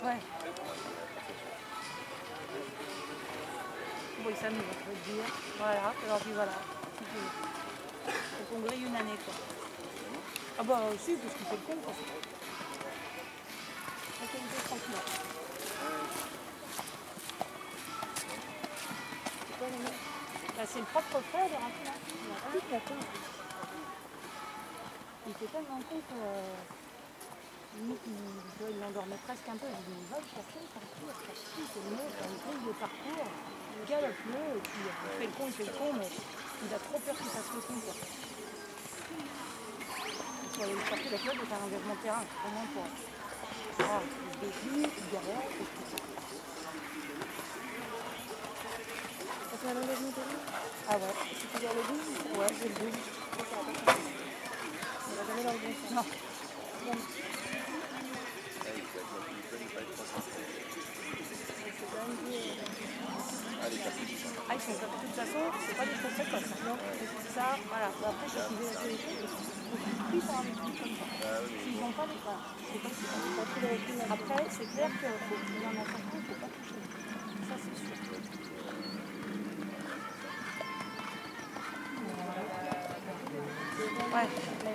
Ouais. Bon, il s'amuse, on peut le dire. Voilà, alors puis voilà. Faut qu'on grille une année, quoi. Ah bah aussi, parce qu'il fait le con, quoi. Ok, on peut tranquille. C'est quoi le nom? Bah, c'est le propre frère de Raphaël. Il a tout la con. Il fait tellement con que... limite, il l'endormait presque un peu. Je lui dis, va le chercher, parcours, c'est le mieux, il grille le parcours, galope-le, et puis il fait le con, mais il a trop peur qu'il fasse le con, quoi. Il faut aller le chercher, la club est un engagement de terrain, vraiment pour... Ah, il se défie, il galère, et tout ça. Ça fait un engagement de terrain? Ah ouais. C'est toujours le 12? Ouais, c'est le 12. On va jamais dans le bon sens. Non. Bon. Ah, ils sont comme de toute façon, c'est pas des choses précoces. Non, c'est ça, voilà. Après, c'est qu'ils aient les trucs, ils prient pour un truc comme ça. S'ils n'ont pas les pas, c'est comme si on n'a pas tout le recul. Après, c'est clair qu'il y en a certains qu'il ne faut pas toucher. Ça, c'est sûr. Ouais.